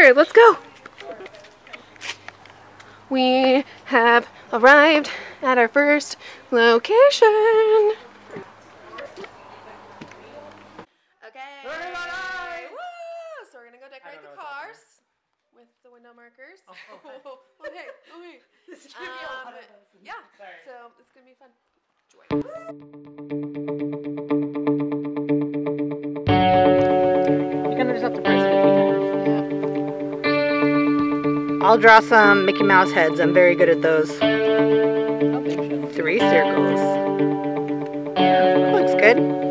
here. Let's go. We have arrived at our first location. Okay. Woo! So we're gonna go decorate the cars with the window markers. Okay. This is gonna be a lot of us. Yeah. Sorry. So it's gonna be fun. Join us. You're gonna just have to press it a few times. I'll draw some Mickey Mouse heads. I'm very good at those. 3 circles. Yeah, looks good.